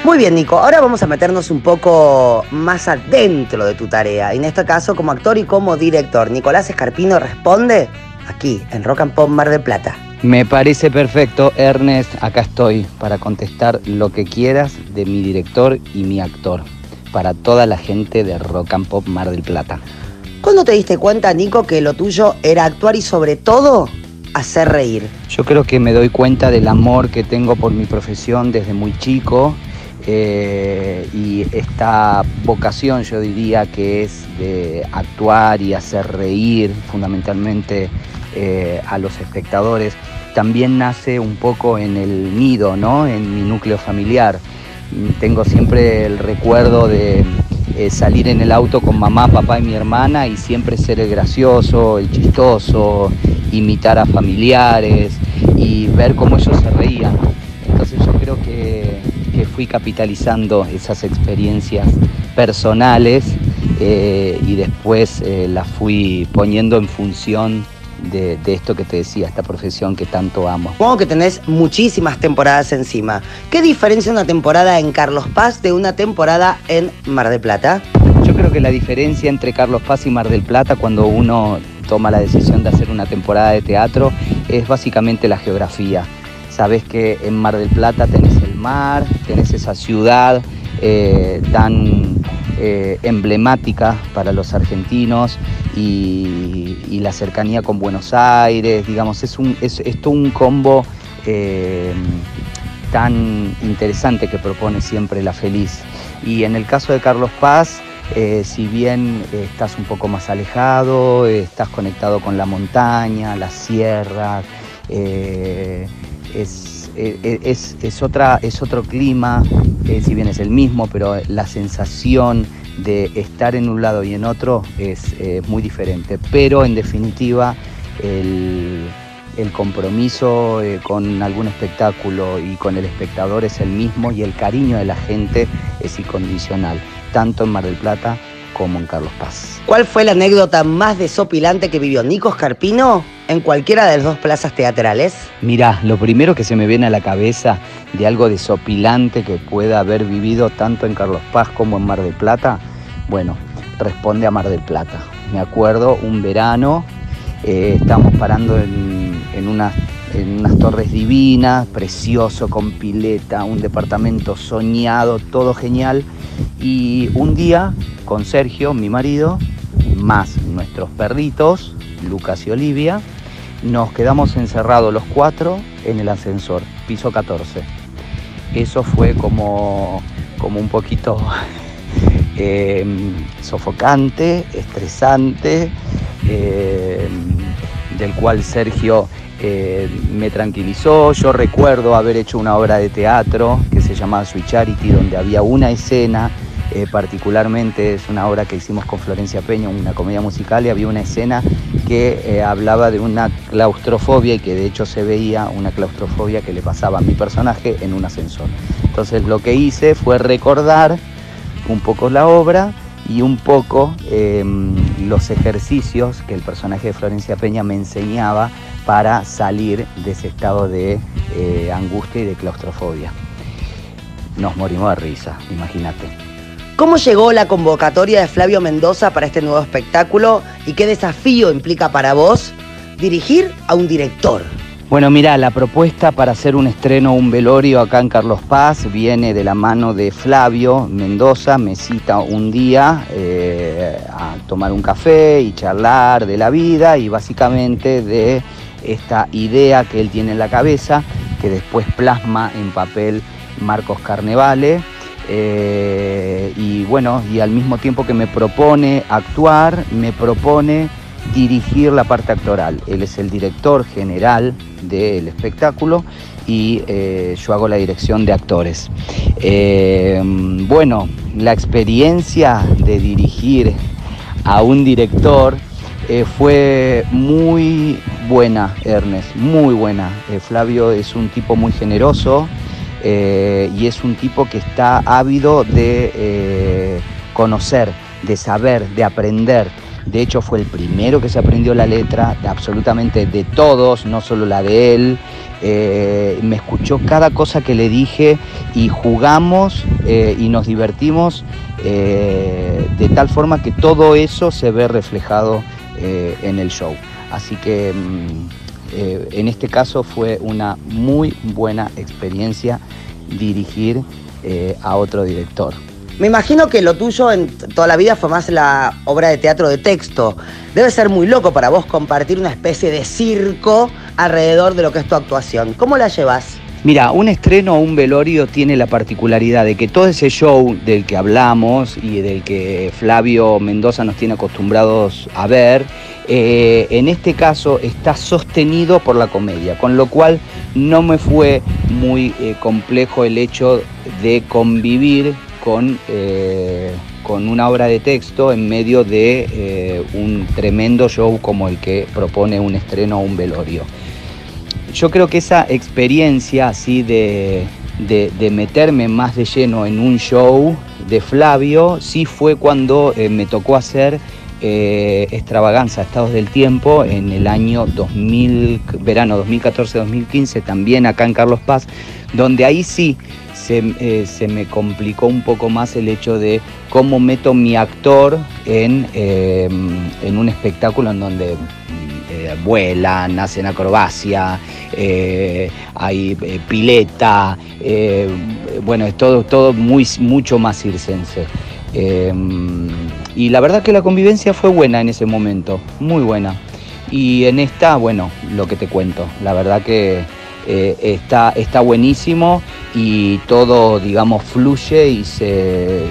Muy bien, Nico, ahora vamos a meternos un poco más adentro de tu tarea. Y en este caso, como actor y como director. Nicolás Escarpino responde aquí, en Rock and Pop Mar del Plata. Me parece perfecto, Ernest. Acá estoy para contestar lo que quieras de mi director y mi actor. Para toda la gente de Rock and Pop Mar del Plata. ¿Cuándo te diste cuenta, Nico, que lo tuyo era actuar y sobre todo hacer reír? Yo creo que me doy cuenta del amor que tengo por mi profesión desde muy chico. Y esta vocación, yo diría, que es de actuar y hacer reír fundamentalmente a los espectadores, también nace un poco en el nido, ¿no? En mi núcleo familiar. Tengo siempre el recuerdo de salir en el auto con mamá, papá y mi hermana y siempre ser el gracioso, el chistoso, imitar a familiares y ver cómo ellos se reían. Entonces yo creo que fui capitalizando esas experiencias personales y después las fui poniendo en función de esto que te decía, esta profesión que tanto amo. Supongo que tenés muchísimas temporadas encima. ¿Qué diferencia una temporada en Carlos Paz de una temporada en Mar del Plata? Yo creo que la diferencia entre Carlos Paz y Mar del Plata, cuando uno toma la decisión de hacer una temporada de teatro, es básicamente la geografía. Sabés que en Mar del Plata tenés el mar, tenés esa ciudad tan emblemática para los argentinos y la cercanía con Buenos Aires, digamos, es todo un combo tan interesante que propone siempre La Feliz. Y en el caso de Carlos Paz, si bien estás un poco más alejado, estás conectado con la montaña, las sierras, es otro clima, si bien es el mismo, pero la sensación de estar en un lado y en otro es muy diferente. Pero en definitiva el compromiso con algún espectáculo y con el espectador es el mismo y el cariño de la gente es incondicional, tanto en Mar del Plata como en Carlos Paz. ¿Cuál fue la anécdota más desopilante que vivió Nico Escarpino en cualquiera de las dos plazas teatrales? Mirá, lo primero que se me viene a la cabeza de algo desopilante que pueda haber vivido tanto en Carlos Paz como en Mar del Plata, bueno, responde a Mar del Plata. Me acuerdo un verano, estábamos parando en unas torres divinas, precioso, con pileta, un departamento soñado, todo genial. Y un día, con Sergio, mi marido, más nuestros perritos, Lucas y Olivia, nos quedamos encerrados los cuatro en el ascensor, piso 14. Eso fue como un poquito sofocante, estresante, del cual Sergio me tranquilizó. Yo recuerdo haber hecho una obra de teatro que se llamaba Sweet Charity, donde había una escena, particularmente es una obra que hicimos con Florencia Peña, una comedia musical, y había una escena que hablaba de una claustrofobia y que de hecho se veía una claustrofobia que le pasaba a mi personaje en un ascensor. Entonces lo que hice fue recordar un poco la obra y un poco los ejercicios que el personaje de Florencia Peña me enseñaba para salir de ese estado de angustia y de claustrofobia. Nos morimos de risa, imagínate. ¿Cómo llegó la convocatoria de Flavio Mendoza para este nuevo espectáculo y qué desafío implica para vos dirigir a un director? Bueno, mirá, la propuesta para hacer un estreno, un velorio acá en Carlos Paz viene de la mano de Flavio Mendoza. Me cita un día a tomar un café y charlar de la vida y básicamente de esta idea que él tiene en la cabeza, que después plasma en papel Marcos Carnevale. Y bueno, y al mismo tiempo que me propone actuar, me propone dirigir la parte actoral. Él es el director general del espectáculo y yo hago la dirección de actores. Bueno, la experiencia de dirigir a un director fue muy buena, Ernest, muy buena. Flavio es un tipo muy generoso y es un tipo que está ávido de conocer, de saber, de aprender. De hecho fue el primero que se aprendió la letra, absolutamente de todos, no solo la de él. Me escuchó cada cosa que le dije y jugamos y nos divertimos de tal forma que todo eso se ve reflejado en el show. Así que en este caso fue una muy buena experiencia dirigir a otro director. Me imagino que lo tuyo en toda la vida fue más la obra de teatro de texto. Debe ser muy loco para vos compartir una especie de circo alrededor de lo que es tu actuación. ¿Cómo la llevas? Mira, un estreno o un velorio tiene la particularidad de que todo ese show del que hablamos y del que Flavio Mendoza nos tiene acostumbrados a ver, en este caso está sostenido por la comedia, con lo cual no me fue muy complejo el hecho de convivir con una obra de texto en medio de un tremendo show como el que propone un estreno o un velorio. Yo creo que esa experiencia así de meterme más de lleno en un show de Flavio sí fue cuando me tocó hacer Extravaganza, Estados del Tiempo, en el año 2000, verano 2014-2015, también acá en Carlos Paz, donde ahí sí se me complicó un poco más el hecho de cómo meto mi actor en un espectáculo en donde vuelan, hacen acrobacia, hay pileta, bueno, es todo mucho más circense. Y la verdad que la convivencia fue buena en ese momento, muy buena. Y en esta, bueno, lo que te cuento, la verdad que está buenísimo y todo, digamos, fluye y se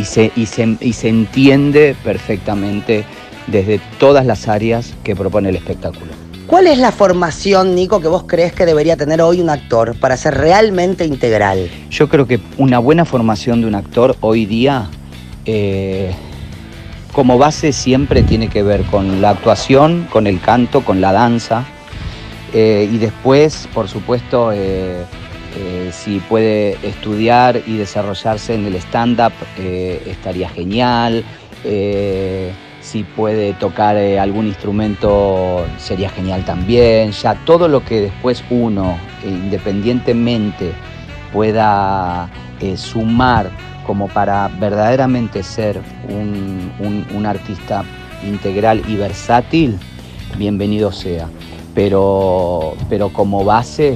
entiende perfectamente desde todas las áreas que propone el espectáculo. ¿Cuál es la formación, Nico, que vos crees que debería tener hoy un actor para ser realmente integral? Yo creo que una buena formación de un actor hoy día, como base, siempre tiene que ver con la actuación, con el canto, con la danza. Y después, por supuesto, si puede estudiar y desarrollarse en el stand-up, estaría genial. Si puede tocar algún instrumento, sería genial también. Ya todo lo que después uno, independientemente, pueda sumar como para verdaderamente ser un artista integral y versátil, bienvenido sea. Pero como base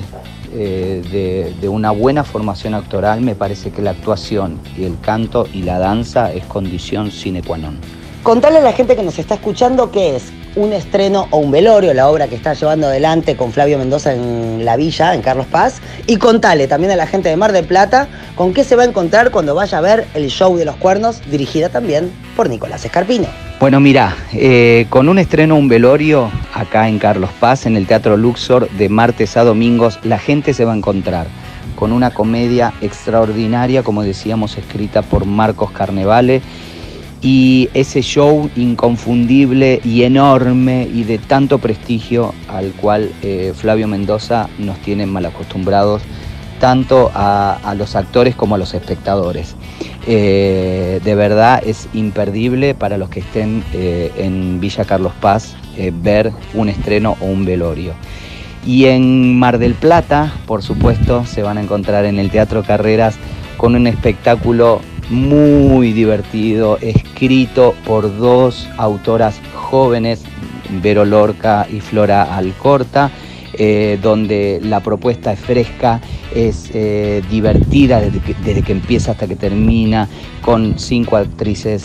de una buena formación actoral, me parece que la actuación y el canto y la danza es condición sine qua non. Contale a la gente que nos está escuchando qué es un estreno o un velorio, la obra que está llevando adelante con Flavio Mendoza en La Villa, en Carlos Paz. Y contale también a la gente de Mar del Plata con qué se va a encontrar cuando vaya a ver el show de Los Cuernos, dirigida también por Nicolás Escarpino. Bueno, mira, con un estreno o un velorio acá en Carlos Paz, en el Teatro Luxor, de martes a domingos, la gente se va a encontrar con una comedia extraordinaria, como decíamos, escrita por Marcos Carnevale, y ese show inconfundible y enorme y de tanto prestigio al cual Flavio Mendoza nos tiene mal acostumbrados, tanto a los actores como a los espectadores. De verdad es imperdible para los que estén en Villa Carlos Paz ver un estreno o un velorio. Y en Mar del Plata, por supuesto, se van a encontrar en el Teatro Carreras con un espectáculo muy divertido, escrito por dos autoras jóvenes, Vero Lorca y Flora Alcorta, donde la propuesta es fresca, es divertida desde que empieza hasta que termina, con 5 actrices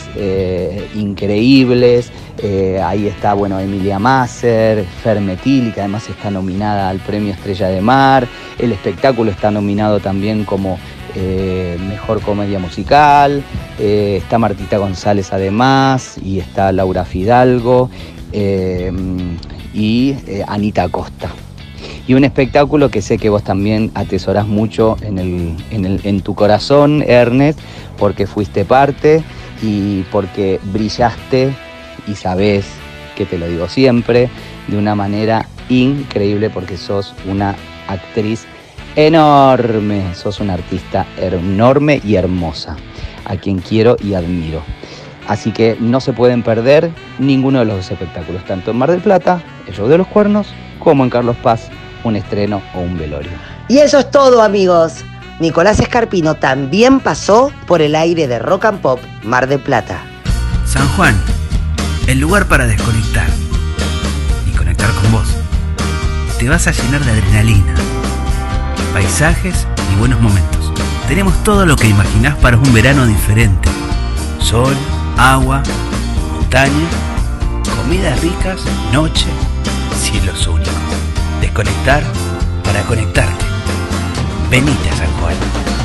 increíbles. Ahí está, bueno, Emilia Masser, Fer Metilli, que además está nominada al Premio Estrella de Mar. El espectáculo está nominado también como Mejor Comedia Musical. Está Martita González además, y está Laura Fidalgo y Anita Acosta. Y un espectáculo que sé que vos también atesorás mucho en tu corazón, Ernest, porque fuiste parte y porque brillaste, y sabés que te lo digo siempre, de una manera increíble, porque sos una actriz enorme, sos una artista enorme y hermosa, a quien quiero y admiro. Así que no se pueden perder ninguno de los dos espectáculos, tanto en Mar del Plata, el Show de los Cuernos, como en Carlos Paz, un estreno o un velorio. Y eso es todo, amigos. Nicolás Escarpino también pasó por el aire de Rock and Pop Mar del Plata. San Juan, el lugar para desconectar y conectar con vos. Te vas a llenar de adrenalina, paisajes y buenos momentos. Tenemos todo lo que imaginás para un verano diferente. Sol, agua, montaña, comidas ricas, noche, cielos únicos. Desconectar para conectarte. Venite a San Juan.